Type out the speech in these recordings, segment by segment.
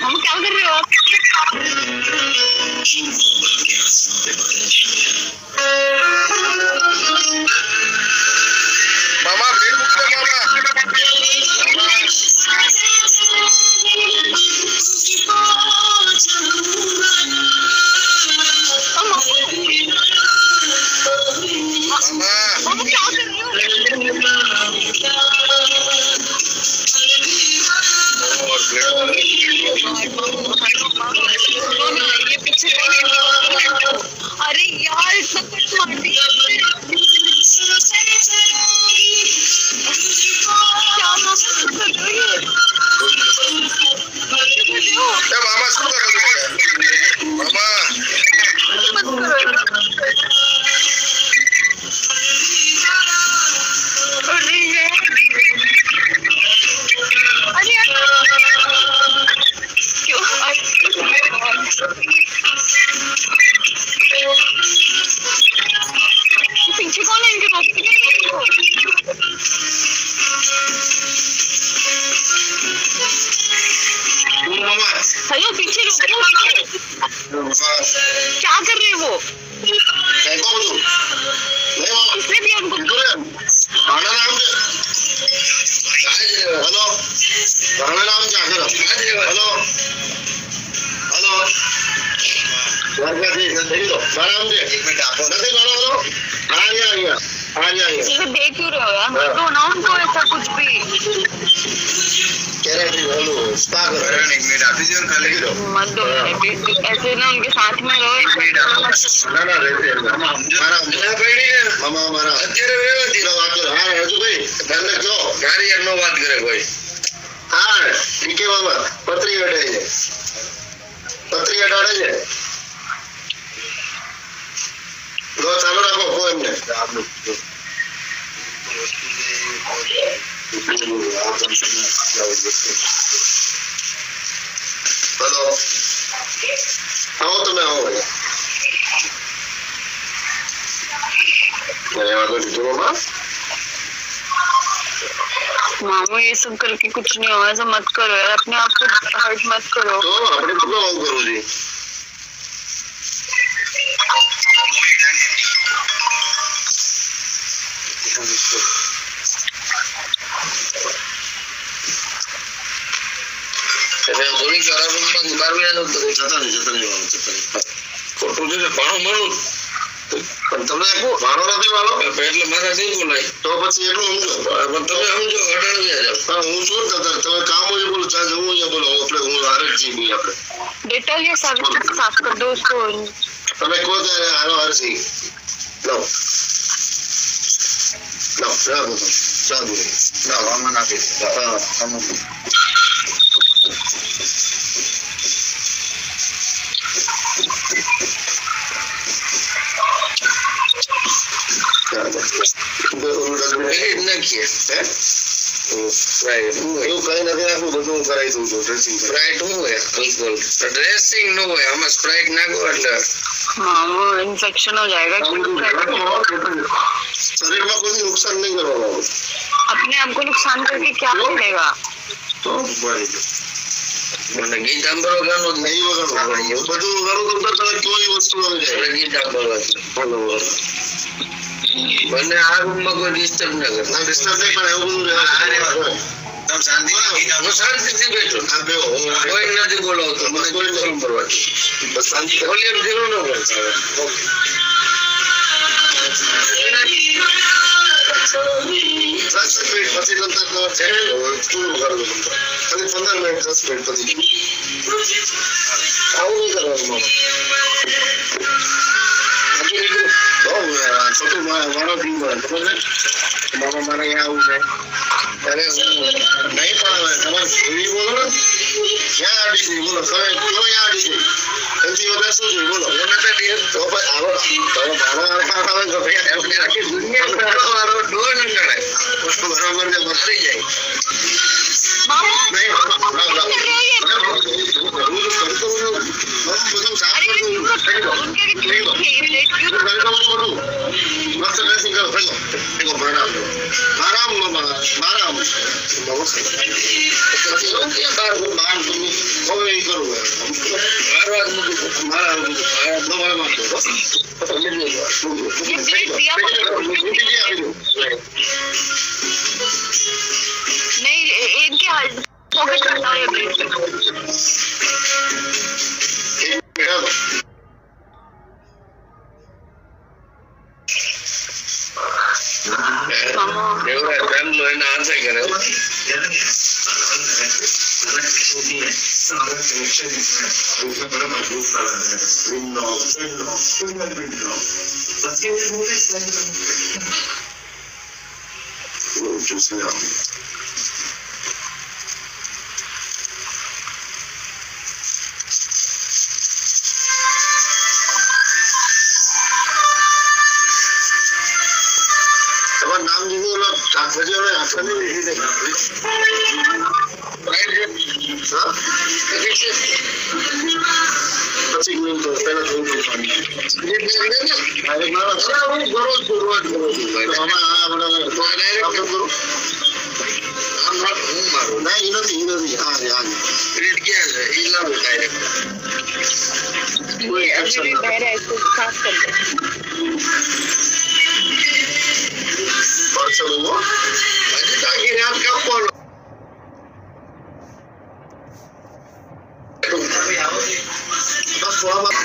हम क्या कर रहे हो आप? मामा फेसबुक पे हम क्या कर रहे हो? ये पीछे अरे यार इतना कट मार दिया क्या कर रहे हो? मामा शुरू कर मामा मत करो। अरे क्यों पीछे कौन है? इनके रोकते हेलो पीछे रोको। क्या कर रहे वो? किसने दिया उनको? देख क्यों रहे हो यार? मत दो ना उनको ऐसा कुछ भी। मत दो ऐसे ना उनके साथ में रहो। बात करे कोई हाँ ठीक है बाबा पत्री अटाड़े છે લો ચાલુ રાખો કો એમને हेलो आओ તમે આવો मामू ये सब करके कुछ नहीं होगा। ऐसा मत करो यार, अपने आप को हर्ट मत करो। तो अपने को करो जी थोड़ी बार भी जता नहीं फोटो से पाणो मारू પણ તમે મારો નથી વાળો એટલે મારા નહીં બોલાય તો પછી એટલું સમજો પણ તમે સમજો અડાડ્યા જાવ હા હું શું કરતા તમે કામ હોય બોલો ચા જવું અહીંયા બોલો આપણે હું હારે જ જીવી આપણે डेटॉल या साफ कर दो उसको। તમે કહો ત્યારે હારો હરસી લો લો રાખો તો ચાલુ ના વામન આપી હા અમુક इन्फेक्शन हो जाएगा। शरीर में कोई नुकसान नहीं करोगे अपने आप को नुकसान करके क्या मिलेगा? तो गीत सांभळो नहीं वगाड़ो બધું વગાડો તો કોઈ વસ્તુ આવી જાય ગીત सांभળો મને આ રૂમ માં કોઈ ડિસ્ટર્બ ન કરે ના ડિસ્ટર્બ નહીં પણ એવું બધું તમ શાંતિ હું શાંતિથી બેઠો હા બેહો કોઈ નથી બોલાવતો મને કોઈ ફોન કરવા બસ શાંતિ વોલ્યુમ ધીરો ન કરતા પછી તંત્ર પૂરું કરો ખાલી 15 મિનિટ 10 મિનિટ પછી આવું નહીં કરવાનું छोटू मारो भी मामा मारा यहाँ आऊ है अरे नहीं पड़ा તમારે એવી બોલો ને ક્યાં આડી ગઈ બોલો તમે ક્યો यहाँ આડી ગઈ એથી વધારે શું જોઈ બોલો મને તો તો આવો તો મારા તો ભૈયા એમને આખી દુનિયા મારો ડોર ન કરે બરોબર ને બસરી જાય નહીં બધું સાફ मस्त ड्रेसिंग करो चलो देखो माराम माराम माराम बहुत सही बार तुम कोई करो मारा दो बार मार दो ये प्लेट दिया नहीं, इनके पॉकेट में डाल ये प्लेट। नाम दीजिए लोग शाकभाजी वाले हाथ में लिखी देगा પછી ગયું તો પહેલા થોડું પાણી એ મારા ગરોજ ગરોજ આમાં આ બરાબર આપણે કરો આમ હું મારું ના એ નથી હા રેડ क्या है ये लाओ डायरेक्ट कोई एक्शन ना मेरे इसको साफ कर दे और चलो वो अजी ताकि रात का बोलो बस थोड़ा बहुत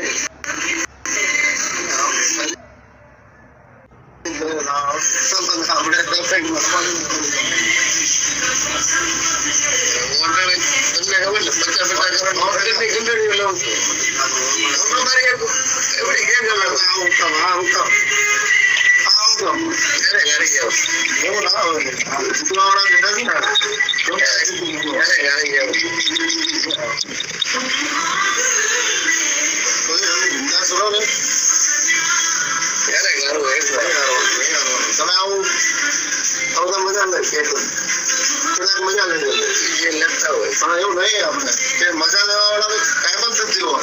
मजा ले ये लगता है हाँ એવું નહીં આપણે કે મજા લેવા વાળા કાઈ પણ નથી હોય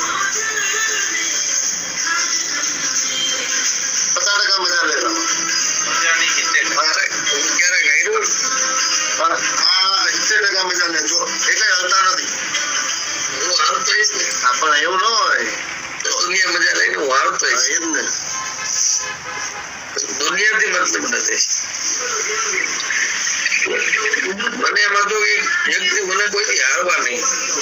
50% મજા લેવા મજા નહીં કિતે ક્યારે ગાયરો પણ આ 70% મજા લે જો એટલે હલતા નથી હું હાલતો જ ને પણ એવું ન હોય દુનિયા મજા લઈને હું હાલતો જ એમ ને દુનિયાથી મતલબ નથી મને એમાં તો એકથી મને કોઈ હારવા નહીં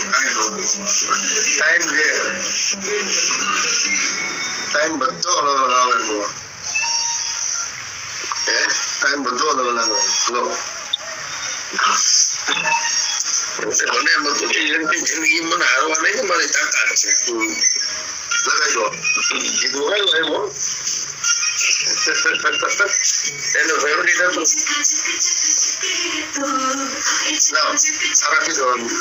ટાઈમ બધો અલગ અલગ આવે ટાઈમ બધો અલગ અલગ આવે મને એમાં તો જિંદગી મને હારવા નહીં મારી તાકાત છે લગાઈ દો એ દોરાયું એમ તેનો ફેવરિટ હતો No, ahora sí lo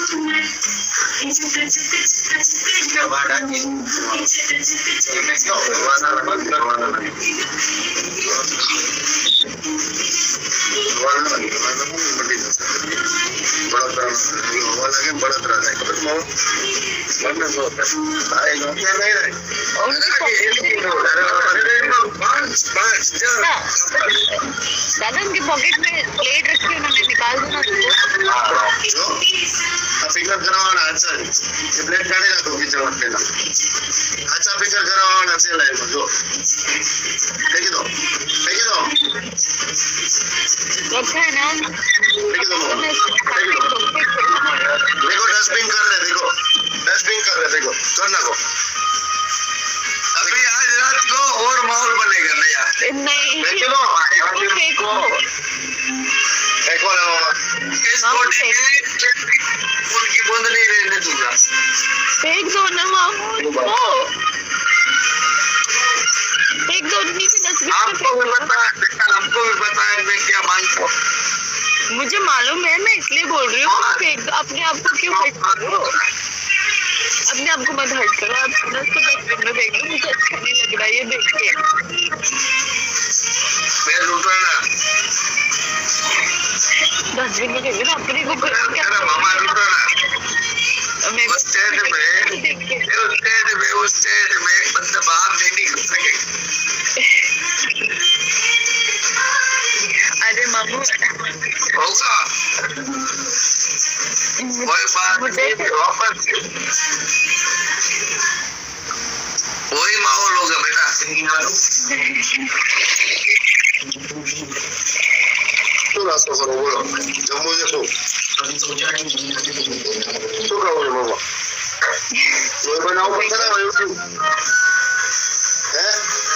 दादा उनके पॉकेट में प्लेट रखी उन्होंने निकाल दो ना जो फिकर करवाना अच्छा ये प्लेट काढे ना तो किचन वाटलेला अच्छा फिकर करवाना चला है जो फेंक दो रखा है ना देखो डस्टबिन कर रहे देखो करना को अभी आज रात को और माहौल बनेगा नया नहीं फेंको ना इस बॉडी में उनकी बूंद नहीं रहने दूंगा फेंक दो ना मामू फेंक दो नीचे डस्टबिन आपको भी पता है मैं क्या मानता हूँ मुझे मालूम है मैं इसलिए बोल रही हूँ अपने आप को क्यों हर्ट करो अपने आप को मत हर्ट करो आप डस्टबिन में देख लो मुझे अच्छा नहीं लग रहा है ये देख के मैं लुटाना डस्टबिन में देख लो अपने को मामा लुटाना मैं स्टेट में एक बंदा बाहर नहीं निकल सके अरे मामू होगा कोई बात नहीं वापस वही माहौल होगा बेटा। तो नाश्ता करो बोलो जम्मू से तो खाओ मामा ये बनाओ पता है यूट्यूब है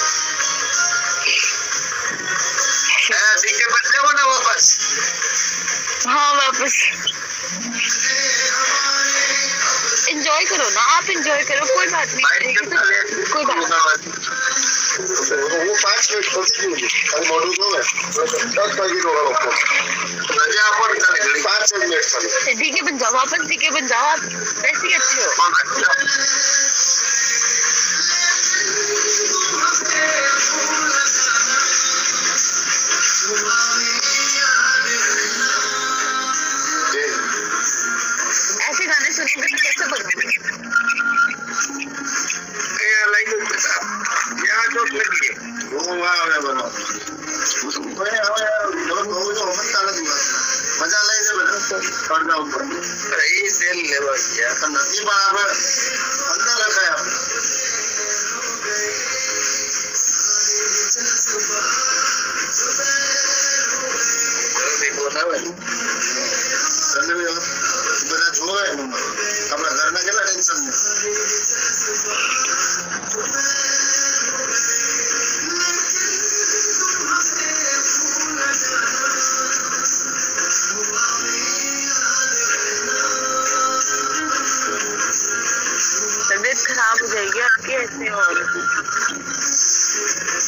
सीखे बच्चे को ना वापस। हाँ वापस एंजॉय करो ना आप, एंजॉय करो, कोई बात नहीं, कोई बात नहीं। वो 5 मिनट खोलती होगी और मॉडल को है 10 पैकेट होगा आपको रजा आपको निकाले घड़ी 5-6 मिनट खाली डीके बन जाओ वापस, डीके बन जाओ आप, वैसे ही अच्छे हो। ऐसे गाने सुनेंगे तो कैसे बनोगे? यहाँ चोट लगी है वो वहाँ बनो मजा ले दे बेटा कर जाओ ऊपर ये सेल ले भैया नदी बराबर अंदर रखा है બધા જોવે આપણા ઘરના કેટલા ટેન્શન છે तबीयत खराब हो जाएगी आपकी ऐसे और